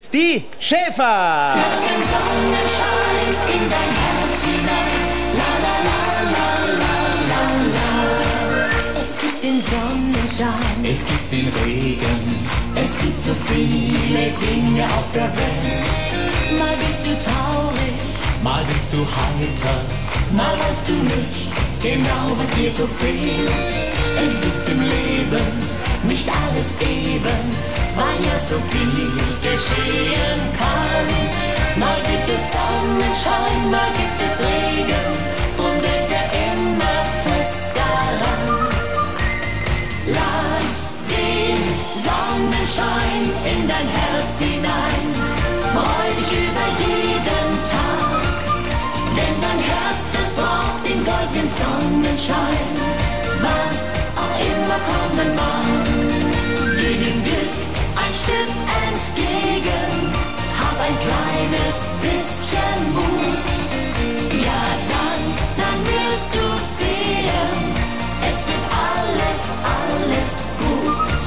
die Schäfer. Lass den Sonnenschein in dein Herz hinein. La la la la la la la. Es gibt den Sonnenschein, Es gibt den Regen, es gibt so viele Dinge auf der Welt. Mal bist du traurig, mal bist du heiter, mal weißt du nicht genau, was dir so fehlt. Es ist im Leben nicht alles eben, weil ja so viel geschehen kann. Mal gibt es Sonnenschein, mal gibt es Regen, drum denke immer fest daran. Lass den Sonnenschein in dein Herz hinein, freu dich über jeden Tag, denn dein Herz, das braucht den goldenen Sonnenschein, was auch immer kommen mag. Geh dem Glück ein Stück entgegen, hab ein kleines bisschen Mut. Ja, dann wirst du sehen, es wird alles, alles gut.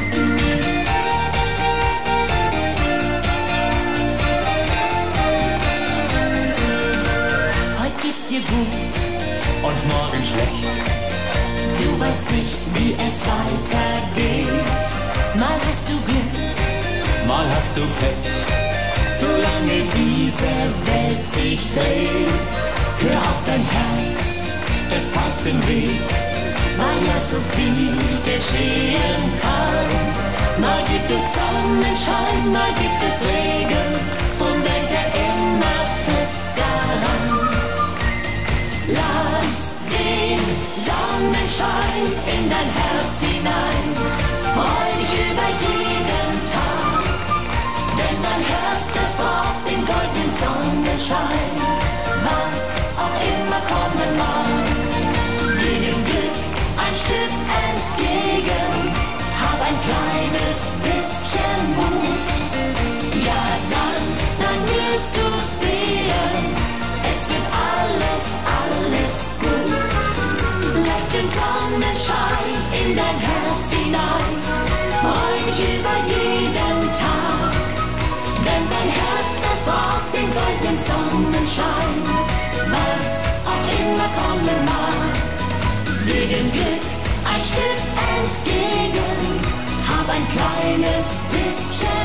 Heute geht's dir gut, und morgen schlecht. du weißt nicht, wie es weitergeht. Mal hast du Glück, Mal hast du Pech, solange diese Welt sich dreht. Hör auf dein Herz, es weiß den Weg, weil ja so viel geschehen kann. Mal gibt es Sonnenschein, mal gibt es Regen, drum denke immer fest daran. Lass den Sonnenschein in dein Herz hinein, freu dich über jeden Tag, denn dein Herz, das braucht den goldenen Sonnenschein, was auch immer kommen mag. Geh dem Glück ein Stück entgegen, hab ein kleines bisschen Mut. Ja, dann wirst du sehen, es wird alles, alles gut. Lass den Sonnenschein in dein Herz hinein, freu dich über jeden Tag, denn dein Herz, das braucht den goldenen Sonnenschein, was auch immer kommen mag. Geh dem Glück ein Stück entgegen, hab ein kleines bisschen